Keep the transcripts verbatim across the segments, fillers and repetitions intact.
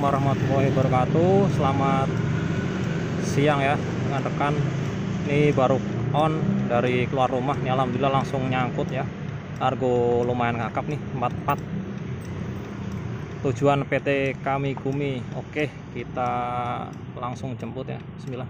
warahmatullahi wabarakatuh. Selamat siang ya rekan-rekan. Ini baru on dari keluar rumah nih, alhamdulillah langsung nyangkut ya. Kargo lumayan ngakap nih, empat empat. Tujuan P T Kamigumi. Oke, kita langsung jemput ya. Bismillah.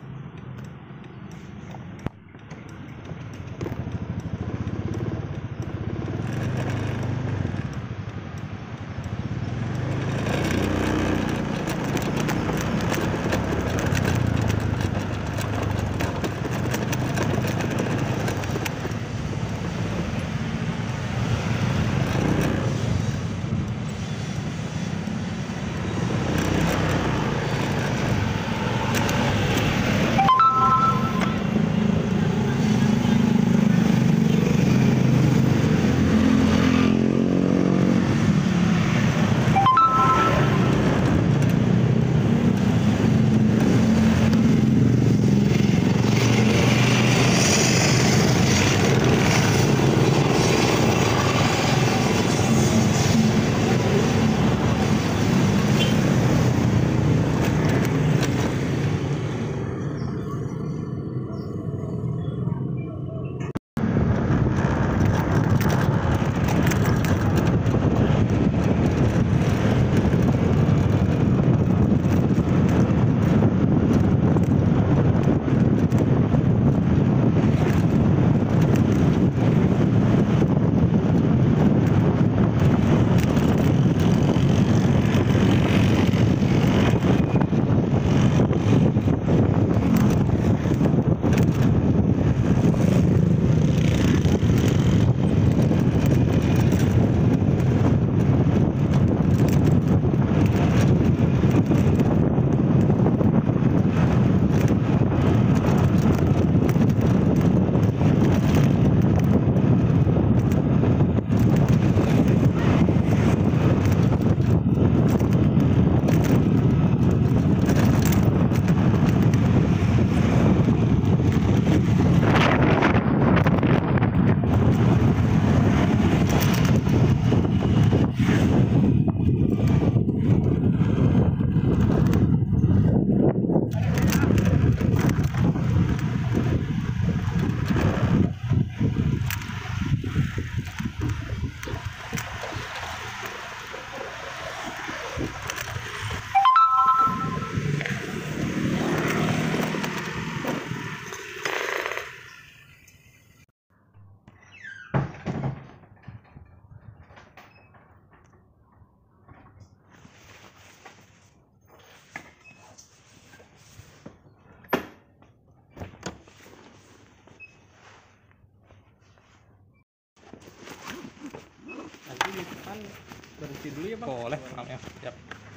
Berhenti dulu ya Bang? Boleh, Bang ya. Siap.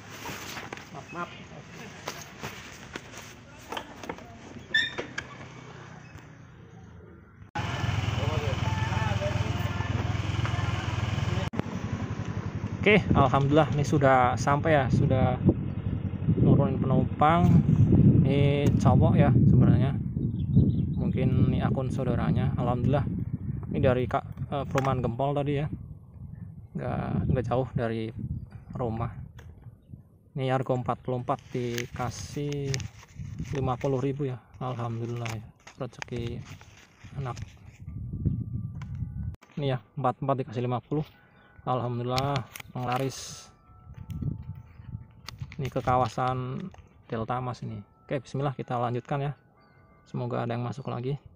Maaf, maaf. Oke, alhamdulillah ini sudah sampai ya, sudah nurunin penumpang. Ini cowok ya sebenarnya, mungkin ini akun saudaranya. Alhamdulillah ini dari Kak eh, Perumahan Gempol tadi ya, nggak nggak jauh dari rumah. Ini harga empat puluh empat dikasih lima puluh ribu ya, alhamdulillah ya, rezeki anak. Ini ya, empat puluh empat dikasih lima puluh, alhamdulillah penglaris. Ini ke kawasan Delta Mas ini. Oke, bismillah kita lanjutkan ya, semoga ada yang masuk lagi.